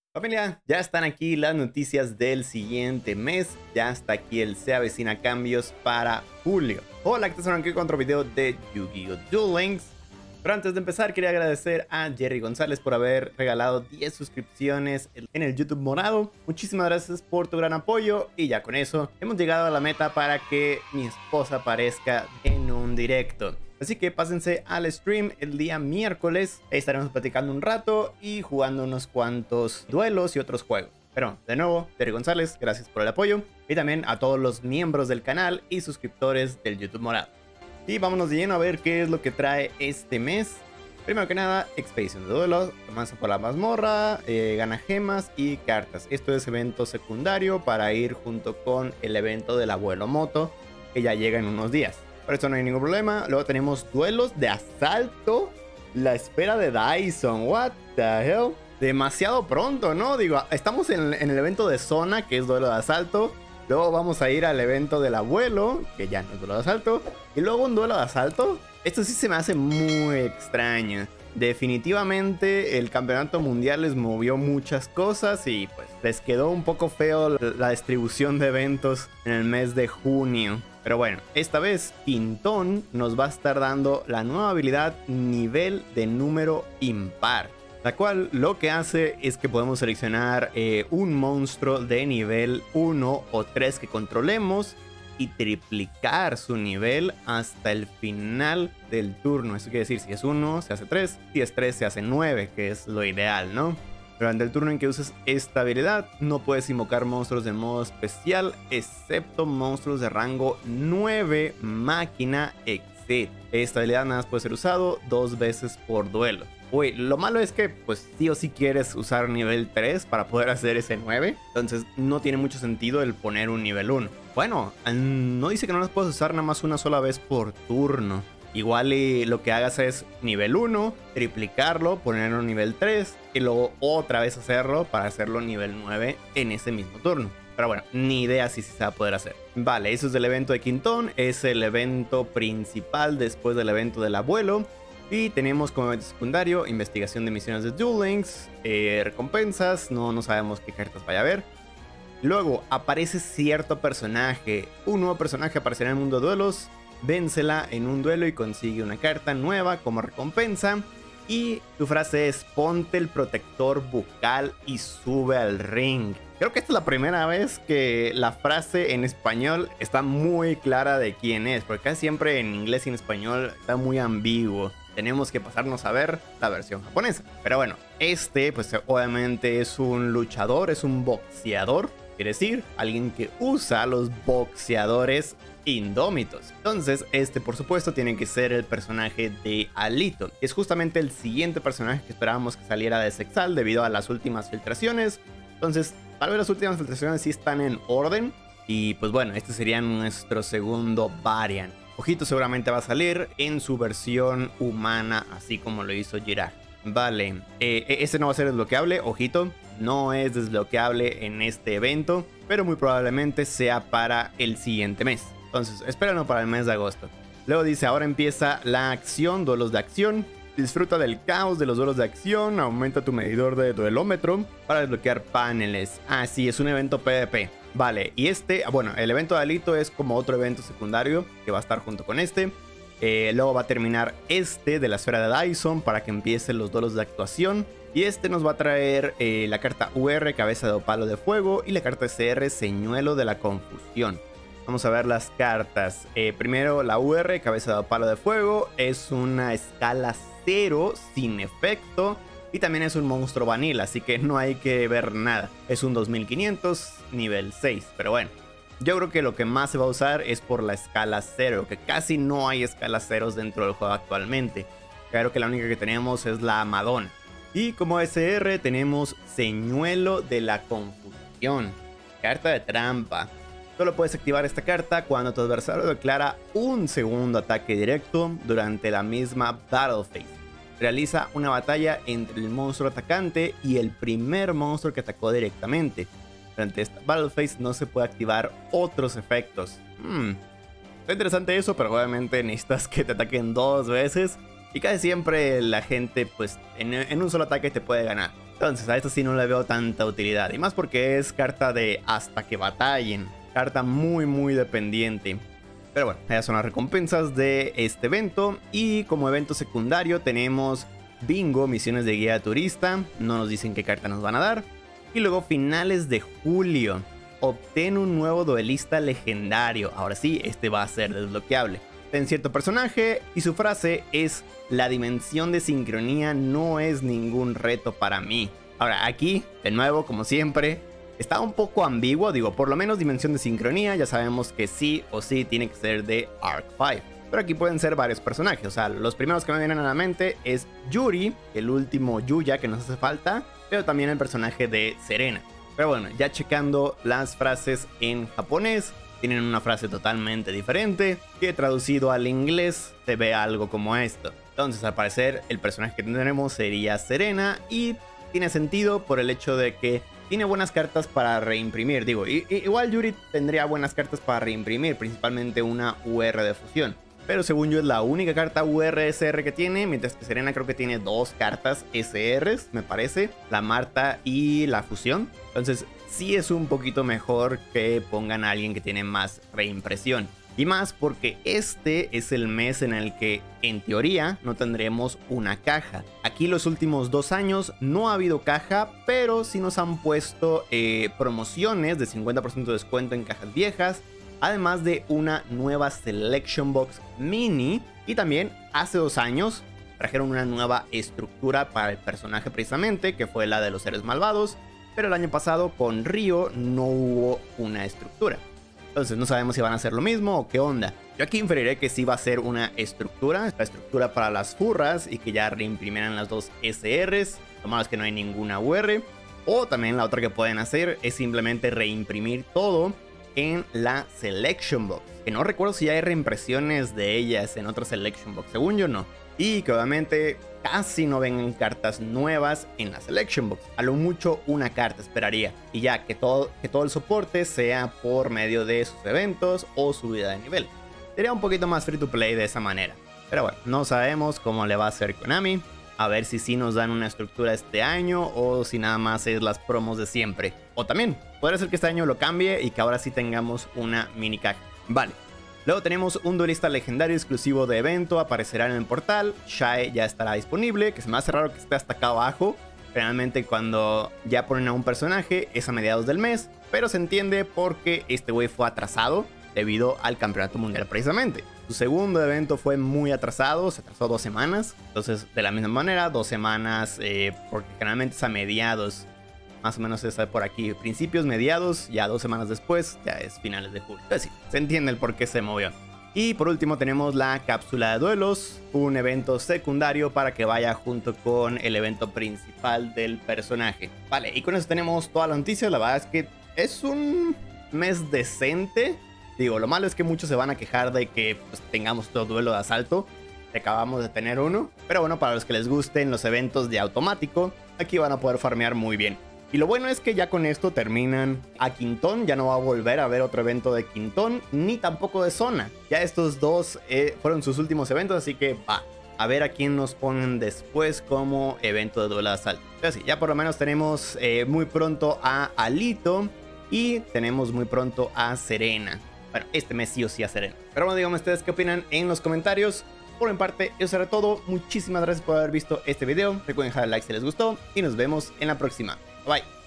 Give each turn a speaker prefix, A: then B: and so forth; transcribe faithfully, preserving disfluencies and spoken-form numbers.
A: Familia, ya están aquí las noticias del siguiente mes. Ya está aquí el Se Avecina Cambios para julio. Hola, que están aquí con otro video de Yu-Gi-Oh! Duel Links. Pero antes de empezar, quería agradecer a Jerry González por haber regalado diez suscripciones en el YouTube morado. Muchísimas gracias por tu gran apoyo. Y ya con eso, hemos llegado a la meta para que mi esposa aparezca en un directo. Así que pásense al stream el día miércoles. Ahí estaremos platicando un rato y jugando unos cuantos duelos y otros juegos. Pero, de nuevo, Jerry González, gracias por el apoyo. Y también a todos los miembros del canal y suscriptores del YouTube morado. Y vámonos de lleno a ver qué es lo que trae este mes. Primero que nada, expedición de duelos, avanza por la mazmorra, eh, gana gemas y cartas. Esto es evento secundario para ir junto con el evento del abuelo Moto, que ya llega en unos días. Por eso no hay ningún problema. Luego tenemos duelos de asalto. La espera de Dyson. What the hell? Demasiado pronto, ¿no? Digo, estamos en, en el evento de zona, que es duelo de asalto. Luego vamos a ir al evento del abuelo, que ya no es duelo de asalto. Y luego un duelo de asalto. Esto sí se me hace muy extraño. Definitivamente el campeonato mundial les movió muchas cosas y pues les quedó un poco feo la distribución de eventos en el mes de junio. Pero bueno, esta vez Quintón nos va a estar dando la nueva habilidad nivel de número impar, la cual lo que hace es que podemos seleccionar eh, un monstruo de nivel uno o tres que controlemos y triplicar su nivel hasta el final del turno. Eso quiere decir, si es uno se hace tres, si es tres se hace nueve, que es lo ideal, ¿no? Durante el turno en que uses esta habilidad, no puedes invocar monstruos de modo especial, excepto monstruos de rango nueve, máquina, etcétera. Esta habilidad nada más puede ser usado dos veces por duelo. Uy, lo malo es que pues sí o sí quieres usar nivel tres para poder hacer ese nueve. Entonces no tiene mucho sentido el poner un nivel uno. Bueno, no dice que no las puedes usar nada más una sola vez por turno. Igual y lo que hagas es nivel uno, triplicarlo, ponerlo en nivel tres y luego otra vez hacerlo para hacerlo nivel nueve en ese mismo turno. Pero bueno, ni idea si se va a poder hacer. Vale, eso es del evento de Quintón. Es el evento principal después del evento del abuelo. Y tenemos como evento secundario investigación de misiones de Duel Links, eh, recompensas, no, no sabemos qué cartas vaya a haber. Luego aparece cierto personaje, un nuevo personaje aparecerá en el mundo de duelos, vénsela en un duelo y consigue una carta nueva como recompensa. Y tu frase es: ponte el protector bucal y sube al ring. Creo que esta es la primera vez que la frase en español está muy clara de quién es, porque casi siempre en inglés y en español está muy ambiguo. Tenemos que pasarnos a ver la versión japonesa. Pero bueno, este pues obviamente es un luchador, es un boxeador. Quiere decir, alguien que usa los boxeadores indómitos. Entonces, este por supuesto tiene que ser el personaje de Alito. Es justamente el siguiente personaje que esperábamos que saliera de Zexal debido a las últimas filtraciones. Entonces, tal vez las últimas filtraciones sí están en orden. Y pues bueno, este sería nuestro segundo variant. Ojito seguramente va a salir en su versión humana, así como lo hizo Jiraiya. Vale, eh, este no va a ser desbloqueable, ojito, no es desbloqueable en este evento, pero muy probablemente sea para el siguiente mes. Entonces, espérenlo para el mes de agosto. Luego dice, ahora empieza la acción, duelos de acción. Disfruta del caos de los duelos de acción, aumenta tu medidor de duelómetro para desbloquear paneles. Ah, sí, es un evento PvP. Vale, y este, bueno, el evento de Alito es como otro evento secundario que va a estar junto con este. Eh, luego va a terminar este de la esfera de Dyson para que empiecen los duelos de actuación. Y este nos va a traer eh, la carta U R, cabeza de opalo de fuego, y la carta C R, señuelo de la confusión. Vamos a ver las cartas. Eh, primero, la U R, cabeza de opalo de fuego, es una escala cero sin efecto. Y también es un monstruo vanilla, así que no hay que ver nada. Es un dos mil quinientos, nivel seis, pero bueno. Yo creo que lo que más se va a usar es por la escala cero, que casi no hay escalas ceros dentro del juego actualmente. Creo que la única que tenemos es la Madonna. Y como S R tenemos señuelo de la confusión, carta de trampa. Solo puedes activar esta carta cuando tu adversario declara un segundo ataque directo durante la misma Battle Phase. Realiza una batalla entre el monstruo atacante y el primer monstruo que atacó directamente. Durante esta Battle Phase no se puede activar otros efectos. Hmm. Está interesante eso, pero obviamente necesitas que te ataquen dos veces. Y casi siempre la gente, pues, en, en un solo ataque te puede ganar. Entonces a esto sí no le veo tanta utilidad. Y más porque es carta de hasta que batallen. Carta muy muy dependiente. Pero bueno, esas son las recompensas de este evento. Y como evento secundario tenemos bingo, misiones de guía turista. No nos dicen qué carta nos van a dar. Y luego finales de julio. Obtén un nuevo duelista legendario. Ahora sí, este va a ser desbloqueable. En cierto personaje y su frase es: la dimensión de sincronía no es ningún reto para mí. Ahora aquí, de nuevo, como siempre, está un poco ambiguo. Digo, por lo menos dimensión de sincronía ya sabemos que sí o sí tiene que ser de Arc cinco. Pero aquí pueden ser varios personajes. O sea, los primeros que me vienen a la mente es Yuri, el último Yuya que nos hace falta, pero también el personaje de Serena. Pero bueno, ya checando las frases en japonés, tienen una frase totalmente diferente que traducido al inglés se ve algo como esto. Entonces al parecer el personaje que tendremos sería Serena y tiene sentido por el hecho de que tiene buenas cartas para reimprimir. Digo, y, y, igual Yuri tendría buenas cartas para reimprimir, principalmente una U R de fusión. Pero según yo es la única carta U R S R que tiene, mientras que Serena creo que tiene dos cartas S Rs, me parece, la Marta y la fusión. Entonces sí es un poquito mejor que pongan a alguien que tiene más reimpresión. Y más porque este es el mes en el que, en teoría, no tendremos una caja. Aquí los últimos dos años no ha habido caja, pero sí nos han puesto eh, promociones de cincuenta por ciento de descuento en cajas viejas. Además de una nueva Selection Box Mini. Y también hace dos años trajeron una nueva estructura para el personaje precisamente, que fue la de los seres malvados. Pero el año pasado con Ryo no hubo una estructura. Entonces no sabemos si van a hacer lo mismo o qué onda. Yo aquí inferiré que sí va a ser una estructura. La estructura para las furras y que ya reimprimieran las dos S Rs. Lo malo es que no hay ninguna U R. O también la otra que pueden hacer es simplemente reimprimir todo en la Selection Box, que no recuerdo si hay reimpresiones de ellas en otra Selection Box, según yo no. Y que obviamente casi no vengan cartas nuevas en la Selection Box, a lo mucho una carta esperaría, y ya que todo, que todo el soporte sea por medio de sus eventos o subida de nivel. Sería un poquito más free to play de esa manera, pero bueno, no sabemos cómo le va a hacer Konami. A ver si sí nos dan una estructura este año o si nada más es las promos de siempre. O también, podría ser que este año lo cambie y que ahora sí tengamos una mini caja. Vale. Luego tenemos un duelista legendario exclusivo de evento, aparecerá en el portal. Shai ya estará disponible, que se me hace raro que esté hasta acá abajo. Generalmente cuando ya ponen a un personaje es a mediados del mes, pero se entiende porque este güey fue atrasado debido al campeonato mundial precisamente. Su segundo evento fue muy atrasado, se atrasó dos semanas. Entonces de la misma manera, dos semanas, eh, porque generalmente es a mediados. Más o menos es por aquí, principios, mediados, ya dos semanas después, ya es finales de julio. Entonces sí, se entiende el por qué se movió. Y por último tenemos la cápsula de duelos, un evento secundario para que vaya junto con el evento principal del personaje. Vale, y con eso tenemos todas las noticias. La verdad es que es un mes decente. Digo, lo malo es que muchos se van a quejar de que pues, tengamos todo duelo de asalto. Acabamos de tener uno. Pero bueno, para los que les gusten los eventos de automático, aquí van a poder farmear muy bien. Y lo bueno es que ya con esto terminan a Quintón. Ya no va a volver a haber otro evento de Quintón, ni tampoco de zona. Ya estos dos eh, fueron sus últimos eventos, así que va. A ver a quién nos ponen después como evento de duelo de asalto. Pero sí, ya por lo menos tenemos eh, muy pronto a Alito. Y tenemos muy pronto a Serena. Bueno, este mes sí o sí a Serena. Pero bueno, díganme ustedes qué opinan en los comentarios. Por mi parte, eso será todo. Muchísimas gracias por haber visto este video. Recuerden dejar el like si les gustó. Y nos vemos en la próxima. Bye.